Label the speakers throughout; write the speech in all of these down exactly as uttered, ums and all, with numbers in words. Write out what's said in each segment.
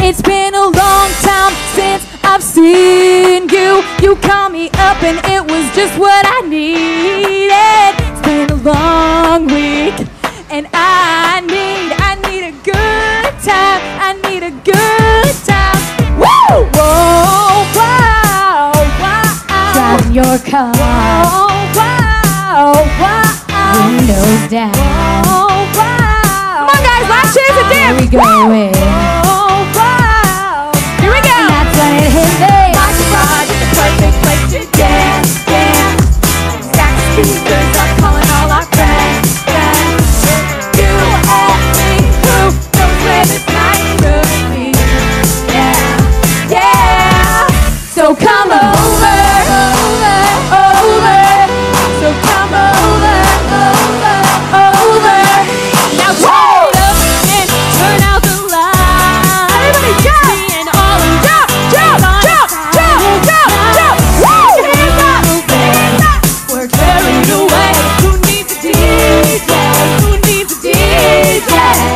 Speaker 1: It's been a long time since I've seen you. You called me up and it was just what I needed. It's been a long week and I need, I need a good time. I need a good time. Woo! Whoa, wow, wow. Driving your car. Whoa, wow, wow. Windows down. Whoa, wow. Come on guys, last chance to dance. Here we go in. Whoa, wow. Here we go. And that's when it hit me. My garage is the perfect place to dance, dance. Stack speakers up, calling all our friends, friends. You and me, who knows where this night could be? Yeah, yeah. So come over, over, over. So come over, over, over. Now turn it up and turn out the lights. Everybody jump! Me and all of jump, jump, jump, jump, jump, jump. Woo! Hands up, hands up. We're carried away. Who needs a D J? Who needs a D J?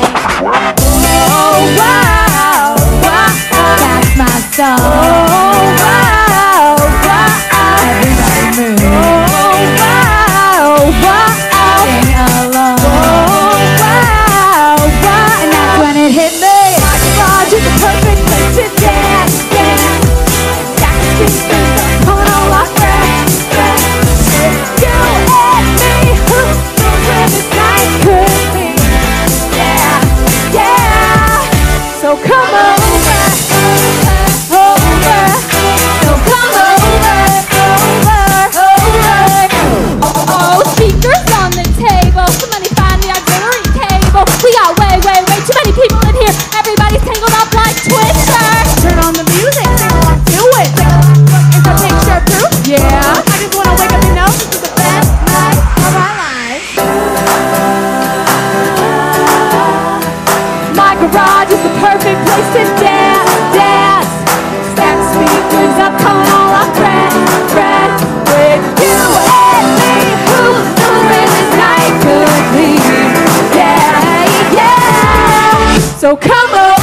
Speaker 1: Oh wow, wow. That's my song. Oh wow, wow. Everybody move. Oh wow, wow. Sing along. Oh wow, wow. And that's when it hit me. My garage is the perfect place to dance, dance. Stack the speakers up, calling all our friends, friends. You and me, who knows where this night could be? Yeah, yeah. So come over, over, over. So come over, over, over. Oh, speakers on the table. Somebody find the auxiliary cable. We got way, way, way too many people in here. Everybody's tangled up like Twister. Turn on the music, sing along to it. Take a look at the picture proof. Yeah. I just wanna wake up and know this is the best night of our lives. My garage is the perfect place to dance, dance. Stack speakers up, calling all our friends, friends. With you and me, who knows where this night could be? Yeah, yeah. So come on.